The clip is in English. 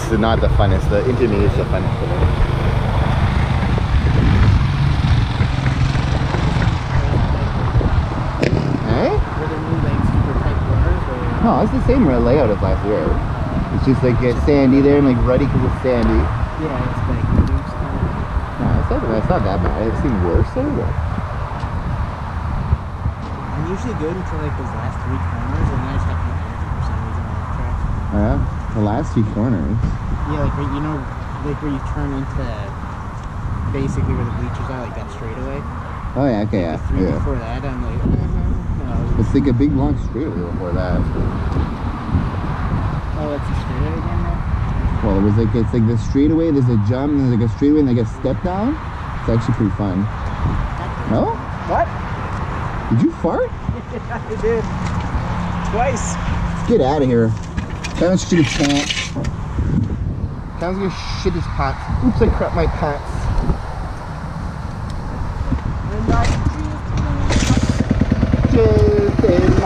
not the funnest. The intermediate is the funnest for me. No, it's the same layout as last year. It's just like it's sandy there and like ruddy because it's sandy. Yeah, it's like loose kind of. No, it's not that bad. I've seen worse there, but I'm usually good until like those last 3 corners, and then I just have no energy for some reason on that track. the last 2 corners. Yeah, like where, you know, like where you turn into basically where the bleachers are, like that straightaway. Oh yeah, okay, yeah. The 3 before that, I'm like, no. It's like a big long straightaway before that. Oh, it's a straightaway again now? Well, it's like the straightaway, there's a jump, and there's like a straightaway, and like a step down. It's actually pretty fun. No? What? Did you fart? I did. Twice. Get out of here. Kevin's shit his pants. Kevin's gonna shit his pants. Oops, I crap my pants. Just